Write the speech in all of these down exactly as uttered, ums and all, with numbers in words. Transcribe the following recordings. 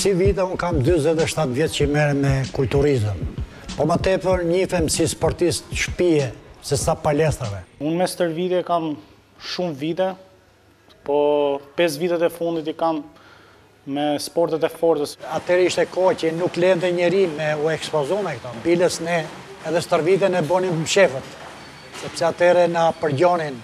kësi vite, unë kam dyzet e shtatë vjetë që merrem me kulturizëm. Po më tepër njifem si sportist shtëpie, se sa palestrave. Unë me stër vite kam shumë vite, po pesë vitet e fundit i kam me sportet e fortës. Atëherë ishte kohë që nuk lente njeri me u ekspozu me këto. Biles ne edhe stër vite ne bonim shefët, sepse atëherë na përgjonin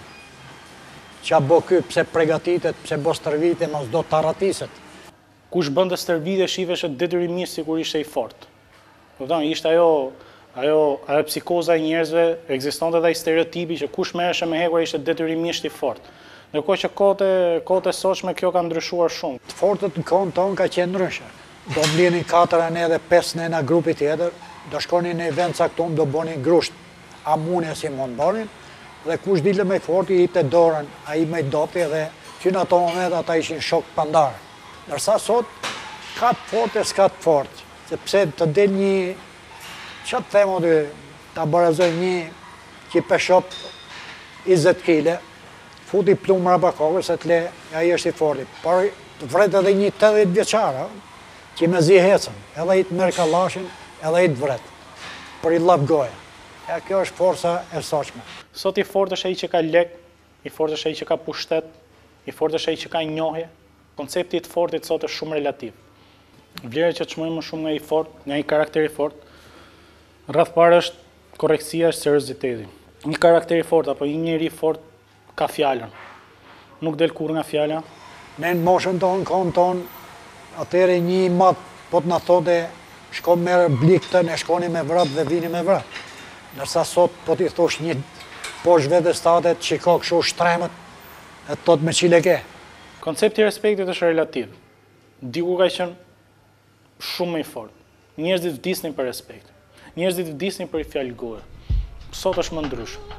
qa bo ky, pse pregatitet, pse bo stër vite, mos do të arratiset. Kush bënte stër vite shifeshe detyrimisht si kur ishte i fort. Kupton, ishte ajo, ajo, ajo psikoza e njerëzve, ekzistonte edhe ai stereotipi që kush merreshe me hekur ishte detyrimisht i fort. Ndërkohë që kohët e, kohët e sotshme kjo ka ndryshuar shumë. Të fortët në kohën tonë ka qenë ndryshe. Do mblinin katër anë edhe pesë nëna grupi tjetër, do shkonin në event caktuar, do bonin grusht, amune si mund bonin, dhe kush dilë me forti i te dorën, ai me dopti dhe që në ato moment ata ishin shok pandar. Nërsa sot ka të fortë e s'ka të fortë, sepse të del një, që të themo dy, ta barazoj një që peshop njëzet kile, futi plumë mrapa kokës e të le, ai është i forti. Por të vret edhe një tetëdhjetë vjeçar, që me zi hecën, edhe i të merr kallashin, edhe i të vret, për i lap goja. E kjo është forca e sotshme. Sot i fort është ai që ka lek, i fort është ai që ka pushtet, i fort është ai që ka njohje. Koncepti i të fortit sot është shumë relativ. Vlera që çmojmë më shumë nga i fort, nga i karakter i fort, rreth parë është korrektësia, është serioziteti. Një karakter i fort apo një njeri i fort ka fjalën. Nuk del kurrë nga fjala. Ne në moshën tonë, kohën tonë, atëherë një i madh po të na thote shko merr bliktën, e shkoni me vrap dhe vini me vrap. Nërsa sot po t'i thosh një poshtë vetes tatet, shiko kështu shtremët, e të thot me qile ke. Koncepti i respektit është relativ. Diku ka qenë shumë më i fortë. Njerëzit vdisnin për respekt. Njerëzit vdisnin për i fjalë goje. Sot është më ndryshe.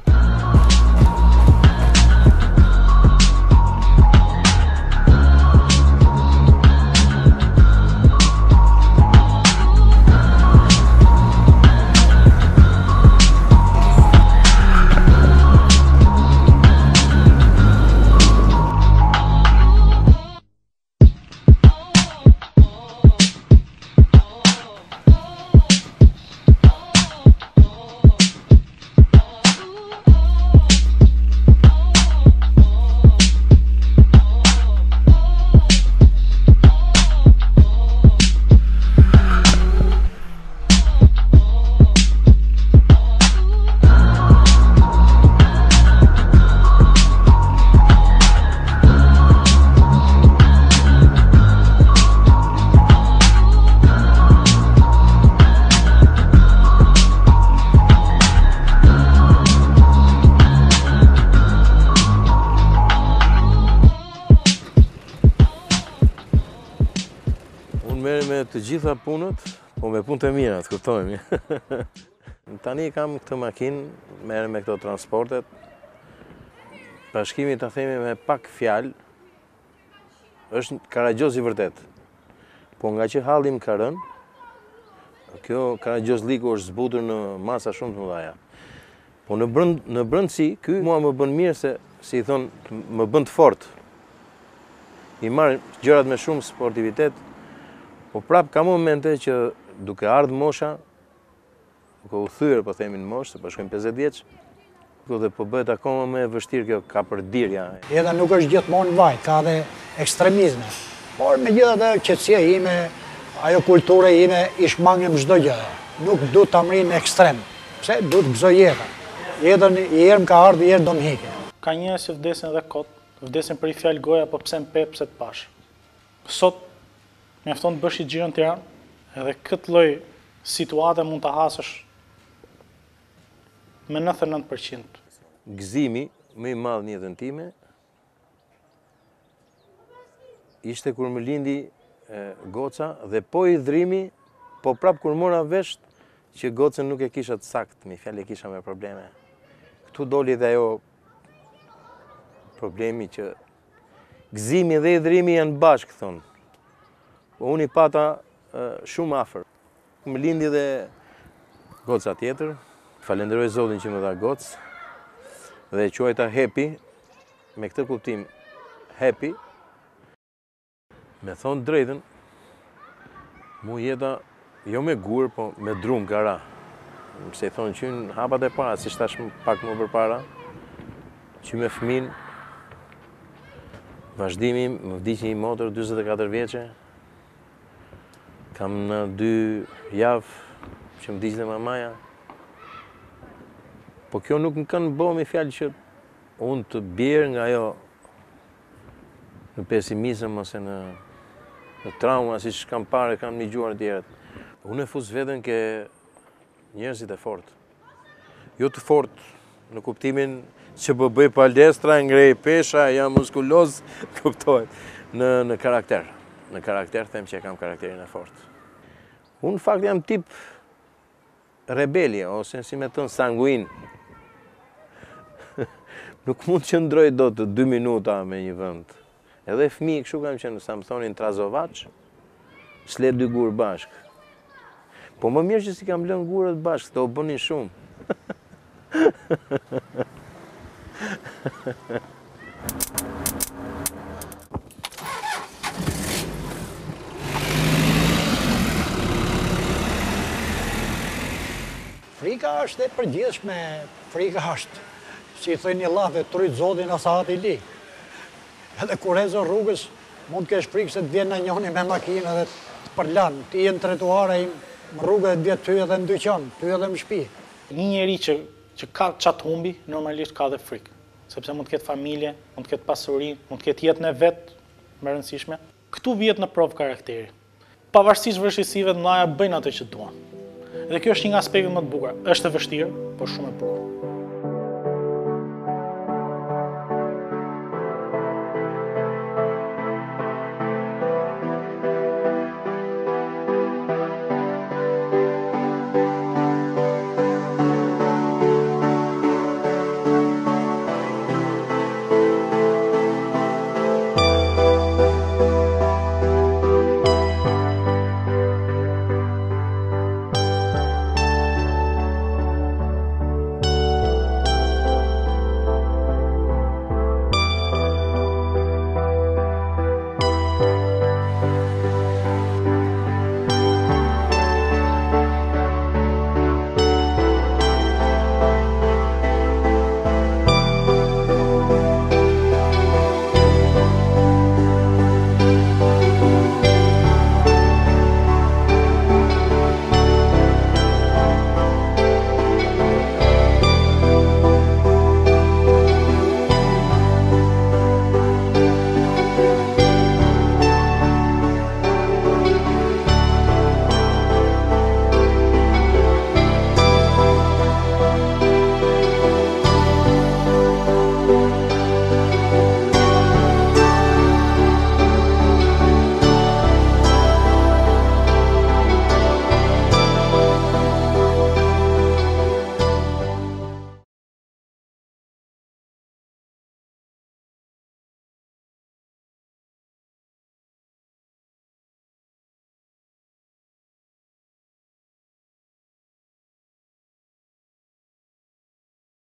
Merrem me të gjitha punët, po me punë të mira, të kuptojmë. Tani kam këtë makinë, merrem me këto transportet. Bashkimi ta themi me pak fjalë, është karagjoz i vërtet. Po nga që halli më ka rënë, kjo karagjozliku është zbutur në masa shumë të mëdha. Po në brënd, në brëndësi, ky mua më bën mirë se, si i thon, më bën të fortë. I marr gjërat me shumë sportivitet. Po prap ka momente që duke ardhur mosha, duke u thyer po themi në moshë, se po shkojmë pesëdhjetë vjeç, dhe po bëhet akoma më e vështirë kjo kapërdirja. Jeta nuk është gjithmonë vaj, ka dhe ekstremizme. Por megjithatë qetësia ime, ajo kultura ime i shmangem çdo gjë. Nuk du ta mri në ekstrem. Pse du të gëzoj jetën. Jetën i herë më ka ardhur, i herë do më heke. Ka njerëz që vdesin edhe kot, vdesin për i fjalë goja, po pse më pep, pse të pash. Sot mjafton të bësh i xhiro në Tiranë, edhe këtë lloj situate mund ta hasësh me nëntëdhjetë e nëntë përqind. Gëzimi më i madh në jetën time ishte kur më lindi e, goca dhe po i dhrimi, po prap kur mora vesh që gocën nuk e kisha të saktë, me fjalë e kisha me probleme. Ktu doli dhe ajo problemi që gëzimi dhe i dhrimi janë bashkë, thonë. Po unë i pata uh, shumë afër. Më lindi dhe goca tjetër, falenderoj Zotin që më dha gocë, dhe e quajta Happy, me këtë kuptim Happy, me thonë drejtën, Mu jeta, jo me gur, po me drum gara. Se i thonë qynë hapat e para, si shtash pak më përpara, që me fëmin, vazhdimi, më vdiq një motor dyzet e katër vjeqe, kam në dy javë që më vdiq dhe mamaja, po kjo nuk më kanë bo me fjallë që unë të bjerë nga jo në pesimizëm ose në, në trauma, si që kam pare, kam një gjuar tjerët. Unë e fus vetën ke njerëzit e fort. Jo të fort në kuptimin që po bëj palestra, ngrej pesha, jam muskuloz, kuptohet, në, në karakter. Në karakter them që e kam karakterin e fort. Unë në fakt jam tip rebelje, ose si me thënë sanguin. Nuk mund që ndroj do të dy minuta me një vend. Edhe fëmi kështu kam qenë, sa më thonin Trazovac, s'le dy gurë bashkë. Po më mirë që si kam lënë gurët bashkë, të o bënin shumë. Frika është e përgjithshme, frika është, si thënë një lafe, trytë zotin asa hati li. Edhe kur ezë rrugës, mund të kesh frikë se të vjen në njoni me makinë dhe të përlan, të jenë tretuare im, më rrugë dhe ty edhe në dyqan, ty edhe më shpi. Një njeri që, që ka qatë humbi, normalisht ka dhe frikë. Sepse mund të ketë familje, mund të ketë pasuri, mund të ketë jetën e vetë, më rëndësishme. Këtu vjet në provë karakteri. Pavarësisht vështirësive të mëdha bëjnë atë që duan. Dhe kjo është një nga aspektet më të bukura. Është e vështirë, por shumë e bukur.